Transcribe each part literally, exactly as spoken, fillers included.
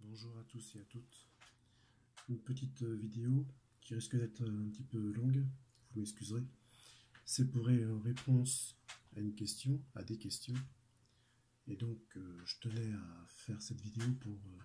Bonjour à tous et à toutes. Une petite vidéo qui risque d'être un petit peu longue, vous m'excuserez. C'est pour une réponse à une question, à des questions. Et donc euh, je tenais à faire cette vidéo pour, euh,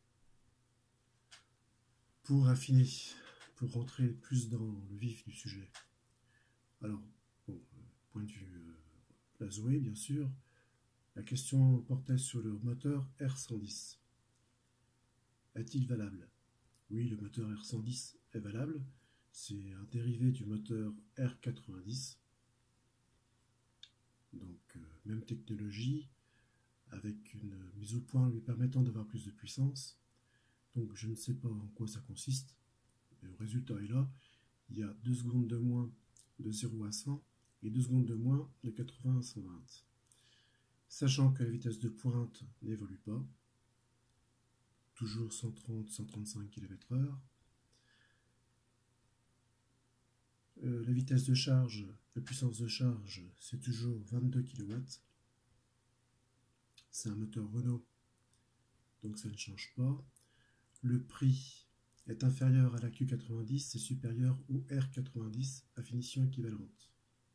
pour affiner, pour rentrer plus dans le vif du sujet. Alors, bon, point de vue euh, la Zoé, bien sûr, la question portait sur le moteur R cent dix. Est-il valable? Oui, le moteur R cent dix est valable. C'est un dérivé du moteur R quatre-vingt-dix. Donc, euh, même technologie, avec une mise au point lui permettant d'avoir plus de puissance. Donc, je ne sais pas en quoi ça consiste. Mais le résultat est là. Il y a deux secondes de moins de zéro à cent et deux secondes de moins de quatre-vingts à cent vingt. Sachant que la vitesse de pointe n'évolue pas, toujours cent trente à cent trente-cinq kilomètres heure. Euh, la vitesse de charge, la puissance de charge, c'est toujours vingt-deux kilowatts. C'est un moteur Renault, donc ça ne change pas. Le prix est inférieur à la Q quatre-vingt-dix et supérieur au R quatre-vingt-dix à finition équivalente.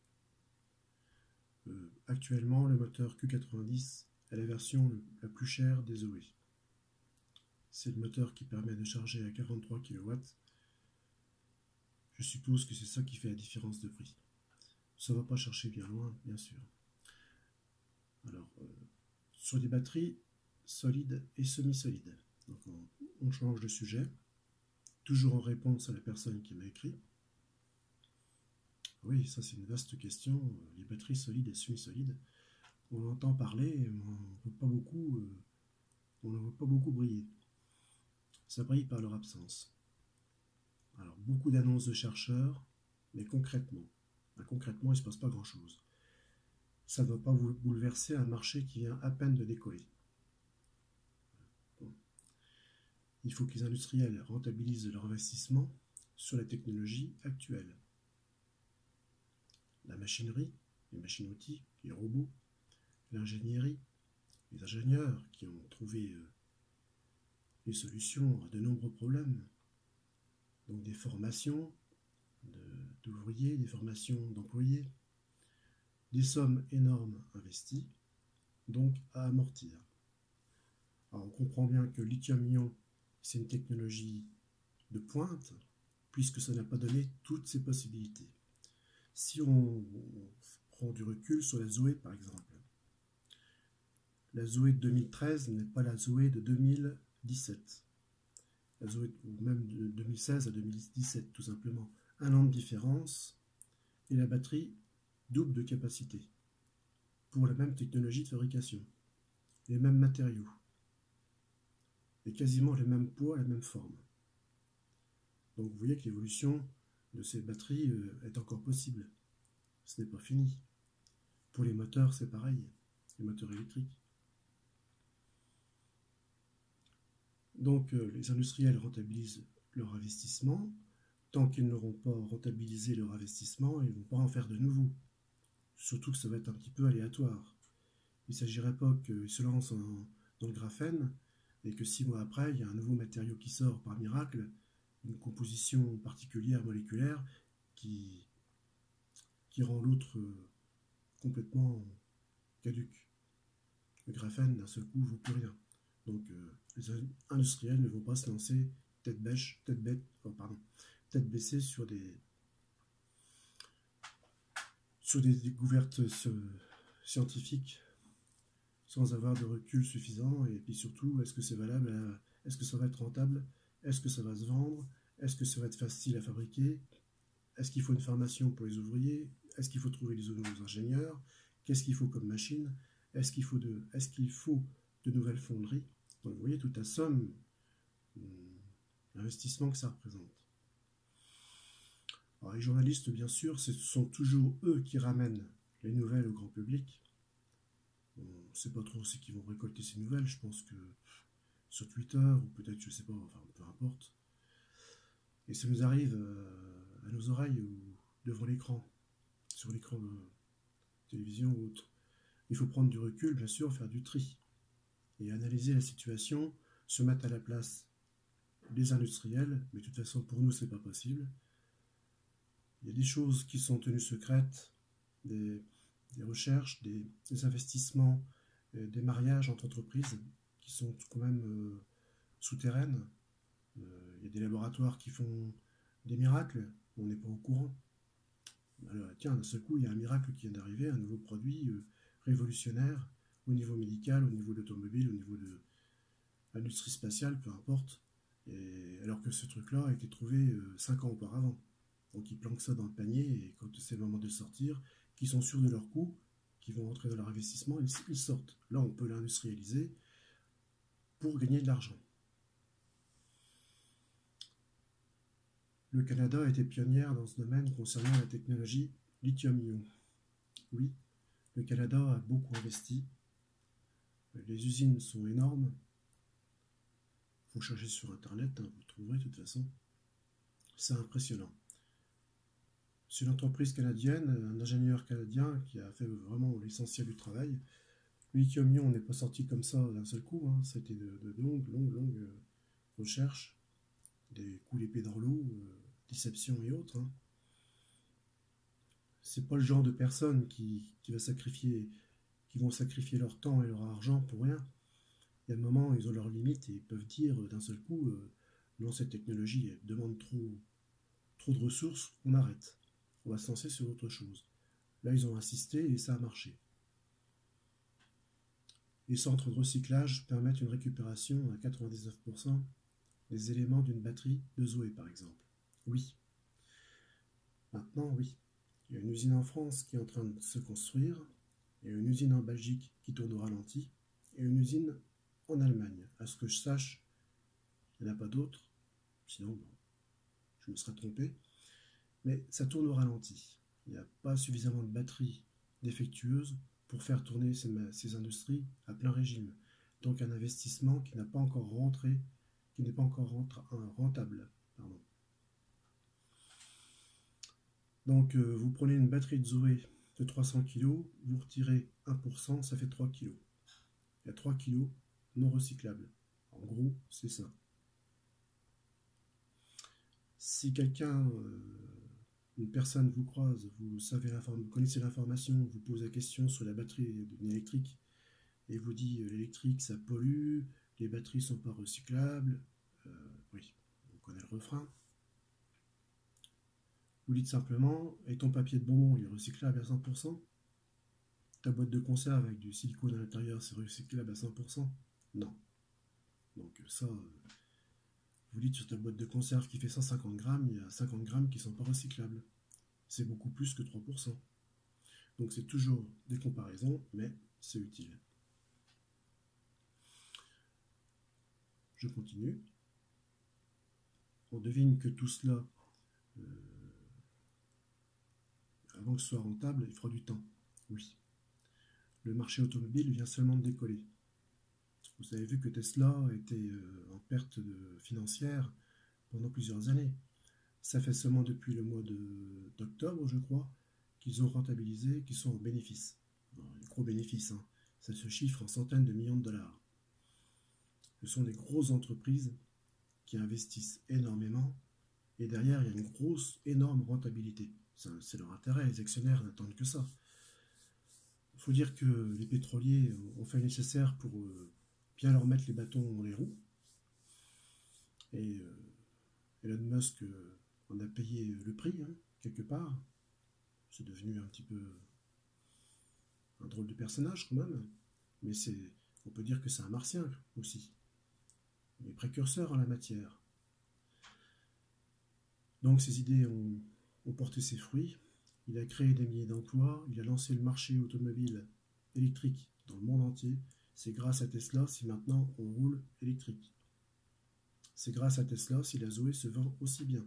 Euh, actuellement, le moteur Q quatre-vingt-dix est la version la plus chère des Zoé. C'est le moteur qui permet de charger à quarante-trois kilowatts. Je suppose que c'est ça qui fait la différence de prix. Ça ne va pas chercher bien loin, bien sûr. Alors, euh, sur des batteries solides et semi-solides. Donc, on, on change de sujet, toujours en réponse à la personne qui m'a écrit. Oui, ça c'est une vaste question. Les batteries solides et semi-solides, on entend parler, mais on ne voit pas beaucoup, euh, on ne voit pas beaucoup briller. Ça brille par leur absence. Alors, beaucoup d'annonces de chercheurs, mais concrètement, ben, concrètement, il ne se passe pas grand-chose. Ça ne va pas vous bouleverser un marché qui vient à peine de décoller. Bon. Il faut que les industriels rentabilisent leur investissement sur la technologie actuelle. La machinerie, les machines-outils, les robots, l'ingénierie, les ingénieurs qui ont trouvé euh, les solutions à de nombreux problèmes. Donc des formations d'ouvriers, de, des formations d'employés, des sommes énormes investies, donc à amortir. Alors on comprend bien que le lithium-ion, c'est une technologie de pointe, puisque ça n'a pas donné toutes ses possibilités. Si on, on prend du recul sur la Zoé par exemple, la Zoé de deux mille treize n'est pas la Zoé de deux mille dix-sept, la Zoé, ou même de deux mille seize à deux mille dix-sept tout simplement. Un an de différence et la batterie double de capacité pour la même technologie de fabrication, les mêmes matériaux et quasiment le même poids, la même forme. Donc vous voyez que l'évolution de ces batteries est encore possible. Ce n'est pas fini. Pour les moteurs, c'est pareil, les moteurs électriques. Donc euh, les industriels rentabilisent leur investissement. Tant qu'ils n'auront pas rentabilisé leur investissement, ils ne vont pas en faire de nouveau. Surtout que ça va être un petit peu aléatoire. Il ne s'agirait pas qu'ils se lancent en, dans le graphène et que six mois après, il y a un nouveau matériau qui sort par miracle, une composition particulière moléculaire qui, qui rend l'autre complètement caduque. Le graphène, d'un seul coup, ne vaut plus rien. Donc, euh, les industriels ne vont pas se lancer tête bêche, tête bête, oh, pardon, tête baissée sur des sur des découvertes scientifiques sans avoir de recul suffisant. Et puis surtout, est-ce que c'est valable, est-ce que ça va être rentable, est-ce que ça va se vendre, est-ce que ça va être facile à fabriquer, est-ce qu'il faut une formation pour les ouvriers, est-ce qu'il faut trouver les nouveaux ingénieurs, qu'est-ce qu'il faut comme machine, est-ce qu'il faut de, est-ce qu'il faut de nouvelles fonderies. Donc vous voyez toute la somme d'investissement que ça représente. Alors les journalistes, bien sûr, ce sont toujours eux qui ramènent les nouvelles au grand public. On ne sait pas trop c'est qui vont récolter ces nouvelles, je pense que sur Twitter, ou peut-être, je ne sais pas, enfin peu importe. Et ça nous arrive euh, à nos oreilles ou devant l'écran, sur l'écran de télévision ou autre. Il faut prendre du recul, bien sûr, faire du tri et analyser la situation se mettre à la place des industriels, mais de toute façon pour nous c'est pas possible. Il y a des choses qui sont tenues secrètes, des, des recherches, des, des investissements, euh, des mariages entre entreprises qui sont quand même euh, souterraines. Euh, il y a des laboratoires qui font des miracles, on n'est pas au courant. Alors, tiens, d'un seul coup, il y a un miracle qui vient d'arriver, un nouveau produit euh, révolutionnaire au niveau médical, au niveau de l'automobile, au niveau de l'industrie spatiale, peu importe. Et alors que ce truc-là a été trouvé euh, cinq ans auparavant. Donc ils planquent ça dans le panier et quand c'est le moment de sortir, qui sont sûrs de leur coût, qui vont entrer dans leur investissement, ils, ils sortent. Là, on peut l'industrialiser pour gagner de l'argent. Le Canada a été pionnière dans ce domaine concernant la technologie lithium-ion. Oui, le Canada a beaucoup investi. Les usines sont énormes. Il faut chercher sur Internet, hein, vous trouverez de toute façon. C'est impressionnant. C'est une entreprise canadienne, un ingénieur canadien qui a fait vraiment l'essentiel du travail. Le lithium-ion n'est pas sorti comme ça d'un seul coup. Hein. C'était de, de longues, longues, longues recherches, des coups d'épée dans l'eau, euh, déception et autres. Hein. C'est pas le genre de personnes qui, qui, va sacrifier, qui vont sacrifier leur temps et leur argent pour rien. Il y a un moment, ils ont leurs limites et ils peuvent dire d'un seul coup, euh, non, cette technologie elle demande trop, trop de ressources, on arrête. On va se lancer sur autre chose. Là, ils ont insisté et ça a marché. Les centres de recyclage permettent une récupération à quatre-vingt-dix-neuf pour cent des éléments d'une batterie de Zoé, par exemple. Oui. Maintenant, oui. Il y a une usine en France qui est en train de se construire. Il y a une usine en Belgique qui tourne au ralenti. Et une usine en Allemagne. À ce que je sache, il n'y en a pas d'autres. Sinon, bon, je me serais trompé. Mais ça tourne au ralenti. Il n'y a pas suffisamment de batteries défectueuses pour faire tourner ces, ces industries à plein régime. Donc un investissement qui n'a pas encore rentré, qui n'est pas encore rentable. Pardon. Donc euh, vous prenez une batterie de Zoé de trois cents kilos, vous retirez un pour cent, ça fait trois kilos. Il y a trois kilos non recyclables. En gros, c'est ça. Si quelqu'un, euh, une personne vous croise, vous savez vous connaissez l'information, vous posez la question sur la batterie d'une électrique et vous dit euh, l'électrique ça pollue, les batteries sont pas recyclables, euh, oui, on connaît le refrain. Vous dites simplement, et ton papier de bonbon il est recyclable à cent pour cent? Ta boîte de conserve avec du silicone à l'intérieur c'est recyclable à cent pour cent? Non. Donc ça, euh, vous dites sur ta boîte de conserve qui fait cent cinquante grammes, il y a cinquante grammes qui ne sont pas recyclables. C'est beaucoup plus que trois pour cent. Donc c'est toujours des comparaisons, mais c'est utile. Je continue. On devine que tout cela, euh, avant que ce soit rentable, il fera du temps. Oui. Le marché automobile vient seulement de décoller. Vous avez vu que Tesla était euh, en perte de, financière pendant plusieurs années. Ça fait seulement depuis le mois d'octobre, je crois, qu'ils ont rentabilisé, qu'ils sont en bénéfice. Alors, un gros bénéfice, hein. Ça se chiffre en centaines de millions de dollars. Ce sont des grosses entreprises qui investissent énormément et derrière, il y a une grosse, énorme rentabilité. C'est leur intérêt, les actionnaires n'attendent que ça. Il faut dire que les pétroliers ont fait le nécessaire pour euh, bien leur mettre les bâtons dans les roues. Et euh, Elon Musk euh, en a payé le prix, hein, quelque part. C'est devenu un petit peu un drôle de personnage quand même. Mais c'est, on peut dire que c'est un martien aussi. Il est précurseur en la matière. Donc ses idées ont, ont porté ses fruits. Il a créé des milliers d'emplois. Il a lancé le marché automobile électrique dans le monde entier. C'est grâce à Tesla si maintenant on roule électrique. C'est grâce à Tesla si la Zoé se vend aussi bien.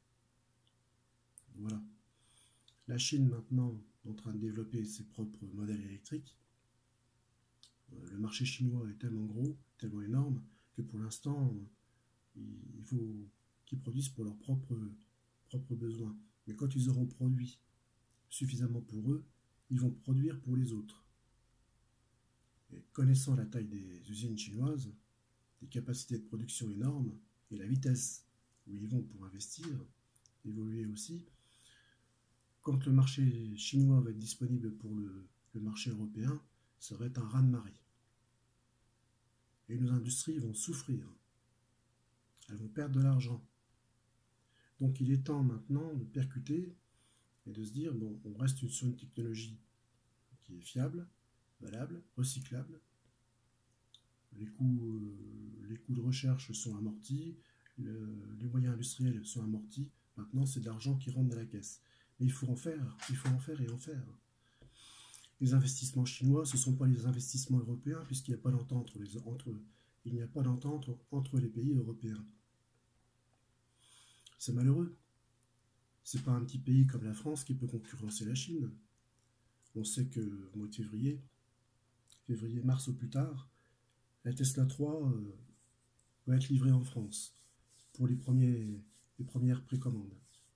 Voilà. La Chine maintenant est en train de développer ses propres modèles électriques. Le marché chinois est tellement gros, tellement énorme, que pour l'instant, il faut qu'ils produisent pour leurs propres, propres besoins. Mais quand ils auront produit suffisamment pour eux, ils vont produire pour les autres. Et connaissant la taille des usines chinoises, des capacités de production énormes et la vitesse où ils vont pour investir, évoluer aussi. Quand le marché chinois va être disponible pour le, le marché européen, ça va être un raz-de-marée. Et nos industries vont souffrir. Elles vont perdre de l'argent. Donc il est temps maintenant de percuter et de se dire, bon, on reste sur une technologie qui est fiable, valable, recyclable. Les coûts, euh, les coûts de recherche sont amortis, le, les moyens industriels sont amortis. Maintenant, c'est de l'argent qui rentre dans la caisse. Mais il faut en faire, il faut en faire et en faire. Les investissements chinois, ce ne sont pas les investissements européens, puisqu'il n'y a pas d'entente entre, les, entre eux. Il n'y a pas d'entente entre les pays européens. C'est malheureux. Ce n'est pas un petit pays comme la France qui peut concurrencer la Chine. On sait que au mois de février, février-mars au plus tard, la Tesla trois euh, va être livrée en France pour les, premiers, les premières précommandes.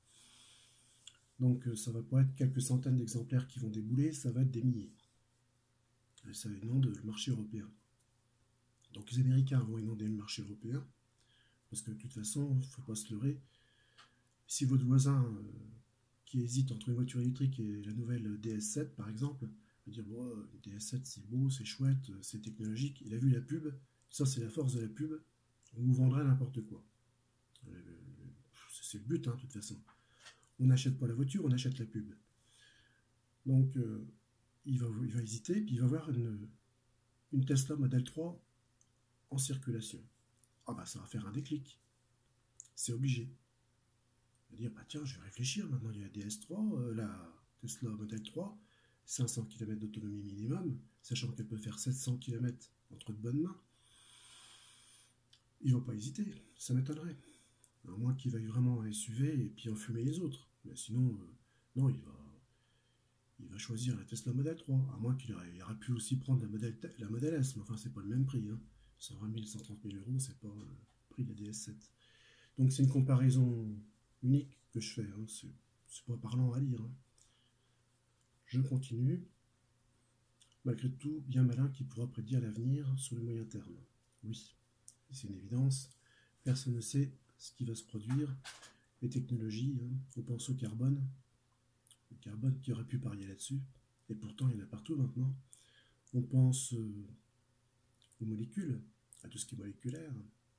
Donc ça ne va pas être quelques centaines d'exemplaires qui vont débouler, ça va être des milliers. Et ça inonde le marché européen. Donc les Américains vont inonder le marché européen, parce que de toute façon, il ne faut pas se leurrer. Si votre voisin euh, qui hésite entre une voiture électrique et la nouvelle D S sept par exemple, va dire bon, une D S sept c'est beau, c'est chouette, c'est technologique, il a vu la pub, ça c'est la force de la pub, on vous vendrait n'importe quoi. C'est le but hein, de toute façon. On n'achète pas la voiture, on achète la pub. Donc euh, il, va, il va hésiter, puis il va voir une, une Tesla Model trois en circulation. Ah bah ça va faire un déclic. C'est obligé. Il va dire, bah tiens, je vais réfléchir, maintenant il y a la D S trois, euh, la Tesla Model trois, cinq cents kilomètres d'autonomie minimum, sachant qu'elle peut faire sept cents kilomètres entre de bonnes mains. Il ne va pas hésiter, ça m'étonnerait. À moins qu'il veuille vraiment un S U V et puis enfumer les autres. Mais sinon, euh, non, il va, il va choisir la Tesla Model trois, à moins qu'il aurait, aurait pu aussi prendre la Model, la Model S, mais enfin, c'est pas le même prix. Hein. cent vingt mille, cent trente mille euros, c'est pas le prix de la D S sept. Donc c'est une comparaison unique que je fais, hein. C'est pas parlant à lire. Hein. Je continue. Malgré tout, bien malin qui pourra prédire l'avenir sur le moyen terme. Oui, c'est une évidence. Personne ne sait ce qui va se produire. Les technologies, hein, on pense au carbone. Le carbone qui aurait pu parier là-dessus. Et pourtant, il y en a partout maintenant. On pense euh, aux molécules, à tout ce qui est moléculaire,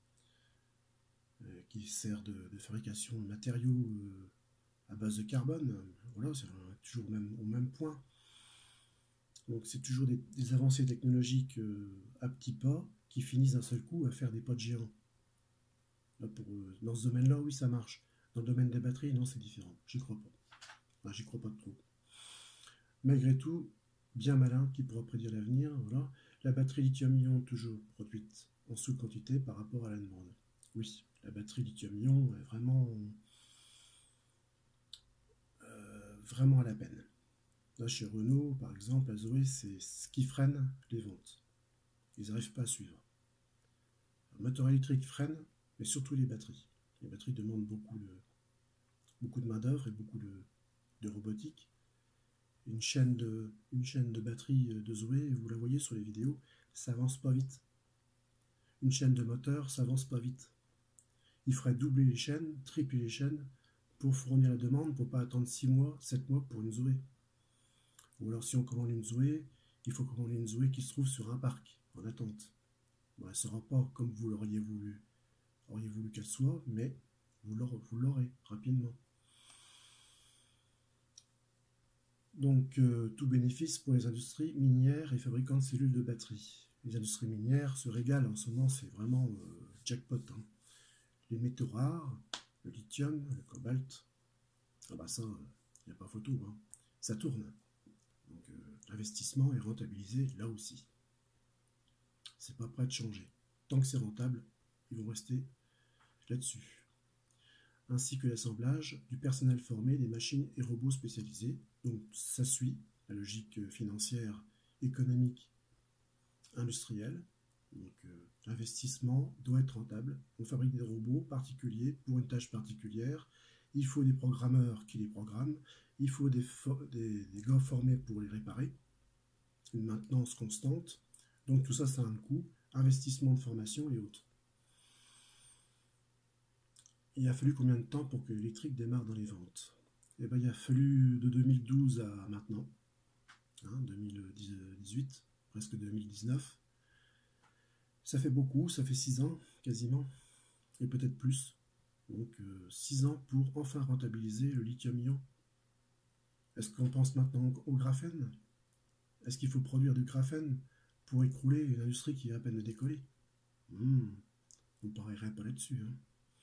euh, qui sert de, de fabrication de matériaux euh, à base de carbone. Voilà, c'est toujours au même, au même point. Donc c'est toujours des, des avancées technologiques euh, à petits pas qui finissent d'un seul coup à faire des pas de géants. Là, pour, euh, dans ce domaine-là, oui, ça marche. Dans le domaine des batteries, non, c'est différent. J'y crois pas. Enfin, j'y crois pas trop. Malgré tout, bien malin qui pourra prédire l'avenir. Voilà. La batterie lithium-ion toujours produite en sous-quantité par rapport à la demande. Oui, la batterie lithium-ion est vraiment, euh, vraiment à la peine. Là, chez Renault, par exemple, à Zoé, c'est ce qui freine les ventes. Ils n'arrivent pas à suivre. Le moteur électrique freine, mais surtout les batteries. Les batteries demandent beaucoup de, beaucoup de main-d'œuvre et beaucoup de, de robotique. Une chaîne de, une chaîne de batterie de Zoé, vous la voyez sur les vidéos, ça avance pas vite. Une chaîne de moteur, ça avance pas vite. Il faudrait doubler les chaînes, tripler les chaînes pour fournir la demande, pour pas attendre six mois, sept mois pour une Zoé. Ou alors si on commande une Zoé, il faut commander une Zoé qui se trouve sur un parc, en attente. Bon, elle ne sera pas comme vous l'auriez voulu, auriez voulu qu'elle soit, mais vous l'aurez rapidement. Donc euh, tout bénéfice pour les industries minières et fabricants de cellules de batterie. Les industries minières se régalent en ce moment, c'est vraiment euh, jackpot. Hein. Les métaux rares, le lithium, le cobalt, ah bah ça, il euh, n'y a pas photo, hein. Ça tourne. Donc euh, l'investissement est rentabilisé là aussi. C'est pas prêt de changer. Tant que c'est rentable, ils vont rester là-dessus. Ainsi que l'assemblage du personnel formé, des machines et robots spécialisés. Donc ça suit la logique financière, économique, industrielle. Donc euh, l'investissement doit être rentable. On fabrique des robots particuliers pour une tâche particulière. Il faut des programmeurs qui les programment. Il faut des, des, des gars formés pour les réparer. Une maintenance constante. Donc tout ça, ça a un coût. Investissement de formation et autres. il a fallu combien de temps pour que l'électrique démarre dans les ventes? Eh ben, il a fallu de deux mille douze à maintenant, hein, deux mille dix-huit, presque deux mille dix-neuf. Ça fait beaucoup, ça fait six ans quasiment, et peut-être plus. Donc six ans pour enfin rentabiliser le lithium-ion. Est-ce qu'on pense maintenant au graphène? Est-ce qu'il faut produire du graphène pour écrouler une industrie qui est à peine de décoller? hmm, On ne parierait pas là-dessus. Hein.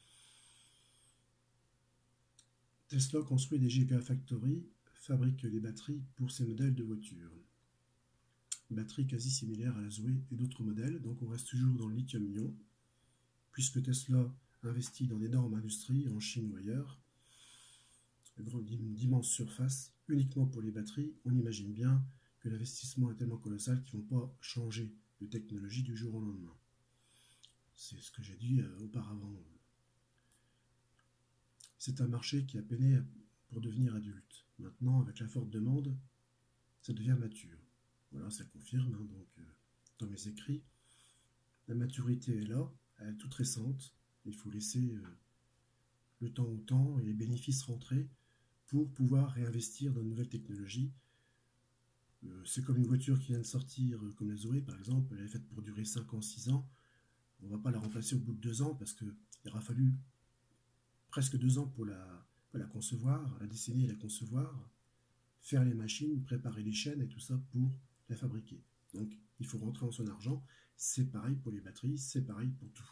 Tesla construit des Gigafactories, fabrique des batteries pour ses modèles de voitures. Batterie quasi similaire à la Zoé et d'autres modèles, donc on reste toujours dans le lithium-ion, puisque Tesla investit dans d'énormes industries en Chine ou ailleurs, d'immenses surfaces, uniquement pour les batteries. On imagine bien que l'investissement est tellement colossal qu'ils ne vont pas changer de technologie du jour au lendemain. C'est ce que j'ai dit euh, auparavant. C'est un marché qui a peiné pour devenir adulte. Maintenant, avec la forte demande, ça devient mature. Voilà, ça confirme, hein, donc, euh, dans mes écrits. La maturité est là, elle est toute récente. Il faut laisser euh, le temps au temps et les bénéfices rentrer pour pouvoir réinvestir dans de nouvelles technologies. Euh, c'est comme une voiture qui vient de sortir, euh, comme la Zoé par exemple, elle est faite pour durer cinq ans, six ans. On ne va pas la remplacer au bout de deux ans parce qu'il aura fallu presque deux ans pour la, pour la concevoir, la dessiner et la concevoir, faire les machines, préparer les chaînes et tout ça pour la fabriquer. Donc il faut rentrer en son argent. C'est pareil pour les batteries, c'est pareil pour tout.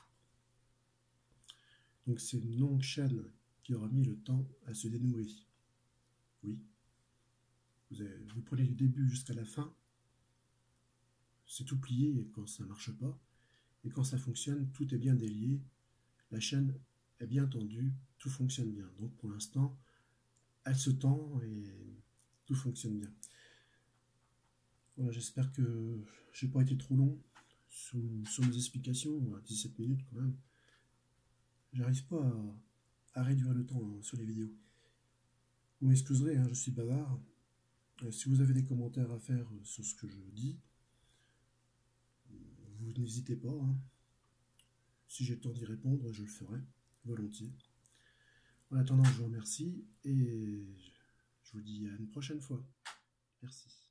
Donc c'est une longue chaîne qui aura mis le temps à se dénouer. Oui. Vous, avez, vous prenez du début jusqu'à la fin, c'est tout plié quand ça ne marche pas. Et quand ça fonctionne, tout est bien délié, la chaîne est bien tendue, tout fonctionne bien. Donc pour l'instant, elle se tend et tout fonctionne bien. Voilà, j'espère que j'ai pas été trop long sur, sur mes explications, dix-sept minutes quand même. J'arrive pas à, à réduire le temps hein, sur les vidéos. Vous m'excuserez, hein, je suis bavard. Euh, si vous avez des commentaires à faire sur ce que je dis, vous n'hésitez pas. Hein. Si j'ai le temps d'y répondre, je le ferai, volontiers. En attendant, je vous remercie et je vous dis à une prochaine fois. Merci.